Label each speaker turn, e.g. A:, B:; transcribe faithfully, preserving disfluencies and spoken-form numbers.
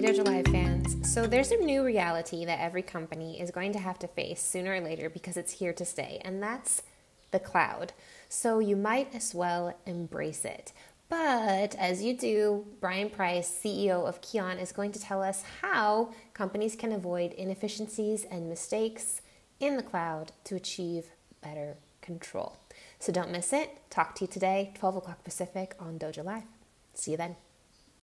A: dojolive fans. So there's a new reality that every company is going to have to face sooner or later because it's here to stay, and that's the cloud. So you might as well embrace it. But as you do, Brian Price, C E O of Kion, is going to tell us how companies can avoid inefficiencies and mistakes in the cloud to achieve better control. So don't miss it. Talk to you today, twelve o'clock Pacific on Dojo Live. See you then.